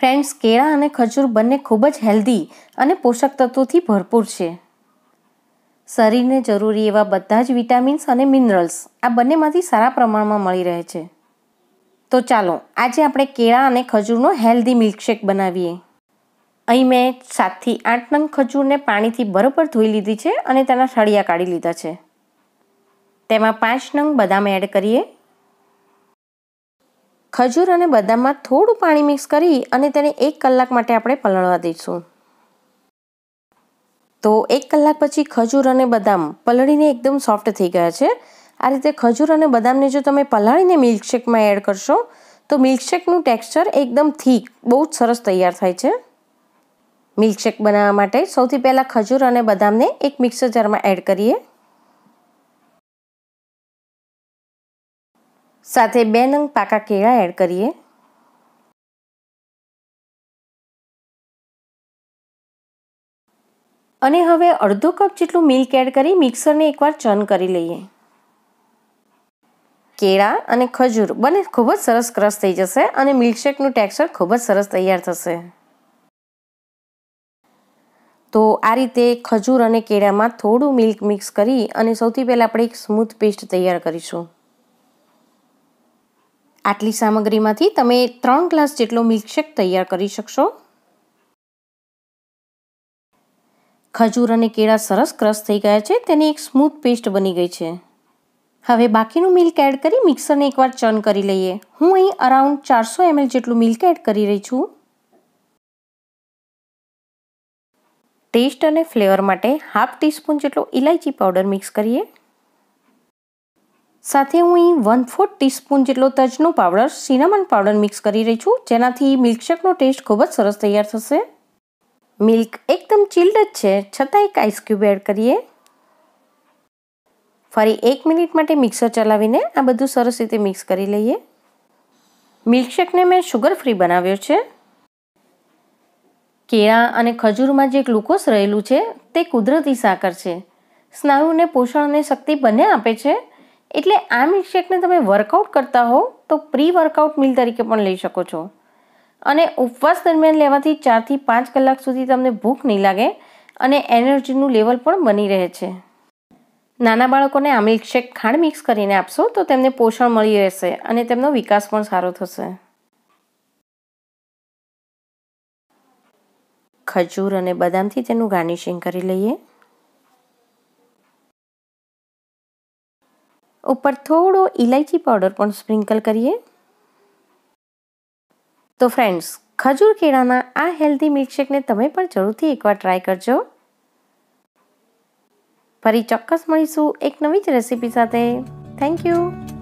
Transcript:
Friends, કેળા અને ખજૂર બંને ખૂબ જ હેલ્ધી અને પોષક તત્વોથી ભરપૂર છે. શરીરને જરૂરી એવા બધા જ વિટામિન્સ અને મિનરલ્સ આ બંનેમાંથી સારા પ્રમાણમાં મળી રહે છે. તો ચાલો આજે આપણે કેળા અને ખજૂરનો હેલ્ધી મિલ્કશેક બનાવીએ. અહીં મેં 7 થી 8 નંગ ખજૂરને પાણીથી બરોબર ધોઈ લીધી છે અને તેના છળિયા કાઢી લીધા છે. તેમાં 5 નંગ બદામ એડ કરીએ. ખજૂર અને બદામમાં થોડું પાણી મિક્સ કરી અને તેને 1 કલાક માટે આપણે પલળવા દઈશું. તો 1 કલાક પછી ખજૂર અને બદામ પલળીને એકદમ સોફ્ટ થઈ ગયા છે. આ રીતે ખજૂર અને બદામને જો તમે પલાળીને મિલ્કશેકમાં એડ કરશો તો મિલ્કશેકનું ટેક્સચર એકદમ થીક, બહુ જ સરસ તૈયાર થાય છે. મિલ્કશેક બનાવવા માટે સૌથી પહેલાં ખજૂર અને બદામને એક મિક્સર જારમાં એડ કરીએ. સાથે 2 નંગ પાકા કેળા એડ કરીએ. અને હવે અડધો કપ જેટલું મિલ્ક એડ કરી મિક્સરને એકવાર ચર્ન કરી લઈએ. કેળા અને ખજૂર બંને ખૂબ જ સરસ ક્રશ થઈ જશે અને મિલ્કશેકનું ટેક્સચર ખૂબ જ સરસ તૈયાર થશે. તો આ રીતે ખજૂર અને કેળામાં થોડું મિલ્ક મિક્સ કરી અને સૌથી પહેલાં આપણે એક સ્મૂથ પેસ્ટ તૈયાર કરીશું. આટલી સામગ્રીમાંથી તમે 3 ગ્લાસ જેટલો મિલ્કશેક તૈયાર કરી શકશો. ખજૂર અને કેળા સરસ ક્રશ થઈ ગયા છે, તેની એક સ્મૂથ પેસ્ટ બની ગઈ છે. હવે બાકીનું મિલ્ક એડ કરી મિક્સરને એકવાર ચર્ન કરી લઈએ. હું અહીં અરાઉન્ડ 400 ml જેટલું મિલ્ક એડ કરી રહી છું. ટેસ્ટ અને ફ્લેવર માટે હાફ ટીસ્પૂન જેટલો ઇલાયચી પાવડર મિક્સ કરીએ. સાથે હું અહીં 1/4 ટીસ્પૂન જેટલો તજનો પાવડર, સિનામન પાવડર મિક્સ કરી રહી છું, જેનાથી મિલ્કશેકનો ટેસ્ટ ખૂબ જ સરસ તૈયાર થશે. મિલ્ક એકદમ ચિલ્ડ જ છે, છતાં એક આઈસ ક્યુબ એડ કરીએ. ફરી 1 મિનિટ માટે મિક્સર ચલાવીને આ બધું સરસ રીતે મિક્સ કરી લઈએ. મિલ્કશેકને મેં શુગર ફ્રી બનાવ્યો છે. કેળા અને ખજૂરમાં જે ગ્લુકોઝ રહેલું છે તે કુદરતી સાકર છે. સ્નાયુને પોષણ અને શક્તિ બંને આપે છે. એટલે આ મિલ્કશેકને તમે વર્કઆઉટ કરતા હો તો પ્રી વર્કઆઉટ મીલ તરીકે પણ લઈ શકો છો. અને ઉપવાસ દરમિયાન લેવાથી 4 થી 5 કલાક સુધી તમને ભૂખ નહીં લાગે અને એનર્જીનું લેવલ પણ બની રહે છે. નાના બાળકોને આ મિલ્કશેક ખાંડ મિક્સ કરીને આપશો તો તેમને પોષણ મળી રહેશે અને તેમનો વિકાસ પણ સારો થશે. ખજૂર અને બદામથી તેનું ગાર્નિશિંગ કરી લઈએ. ઉપર થોડો ઇલાયચી પાવડર પણ સ્પ્રિંકલ કરીએ. તો ફ્રેન્ડ્સ, ખજૂર કેળાના આ હેલ્ધી મિલ્કશેકને તમે પણ જરૂરથી એકવાર ટ્રાય કરજો. ફરી ચોક્કસ મળીશું એક નવી જ રેસીપી સાથે. Thank you.